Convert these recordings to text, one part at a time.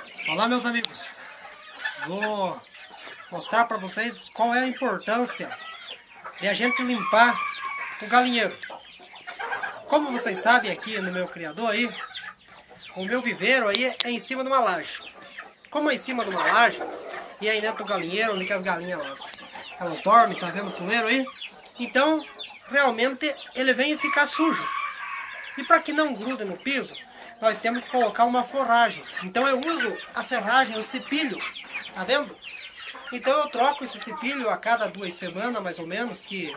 Olá, meus amigos, vou mostrar para vocês qual é a importância de a gente limpar o galinheiro. Como vocês sabem, aqui no meu criador aí, o meu viveiro aí é em cima de uma laje. Como é em cima de uma laje e aí dentro do galinheiro, onde que as galinhas elas dormem, tá vendo o puleiro aí? Então, realmente ele vem ficar sujo. E para que não grude no piso, nós temos que colocar uma forragem. Então eu uso a serragem, o cepilho, tá vendo? Então eu troco esse cepilho a cada 2 semanas, mais ou menos, que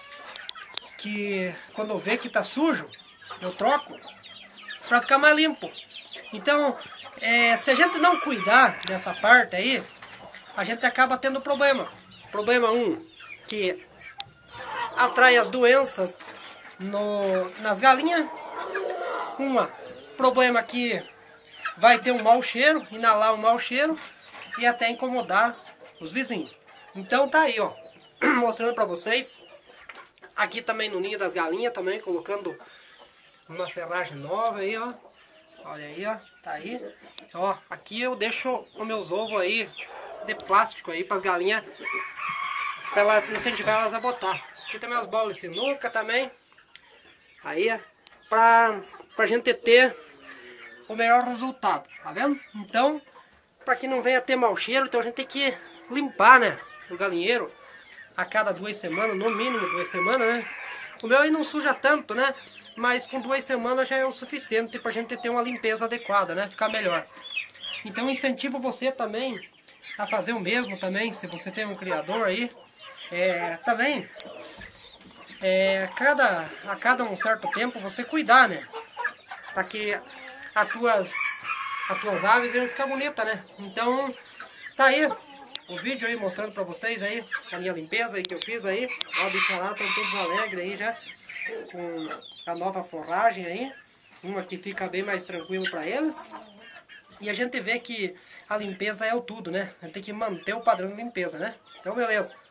quando eu ver que tá sujo, eu troco para ficar mais limpo. Então, se a gente não cuidar dessa parte aí, a gente acaba tendo problema. Problema 1, que atrai as doenças nas galinhas. Problema que vai ter um mau cheiro, inalar um mau cheiro e até incomodar os vizinhos. Então tá aí, ó, mostrando pra vocês. Aqui também no ninho das galinhas, também colocando uma serragem nova aí, ó. Olha aí, ó, tá aí. Ó, aqui eu deixo os meus ovos aí de plástico aí para as galinhas, para elas incentivar elas a botar. Aqui também as bolas de sinuca também. Aí, pra gente ter o melhor resultado, tá vendo? Então, para que não venha ter mau cheiro, então a gente tem que limpar, né, o galinheiro a cada 2 semanas, no mínimo 2 semanas, né? O meu aí não suja tanto, né? Mas com 2 semanas já é o suficiente pra gente ter uma limpeza adequada, né? Ficar melhor. Então incentivo você também a fazer o mesmo também, se você tem um criador aí. Também, a cada um certo tempo você cuidar, né? Para que as tuas aves vão ficar bonitas, né? Então, tá aí o vídeo aí mostrando pra vocês aí a minha limpeza aí que eu fiz aí. Ó, os bichos lá estão todos alegres aí já com a nova forragem aí. Uma que fica bem mais tranquilo pra eles. E a gente vê que a limpeza é o tudo, né? A gente tem que manter o padrão de limpeza, né? Então, beleza.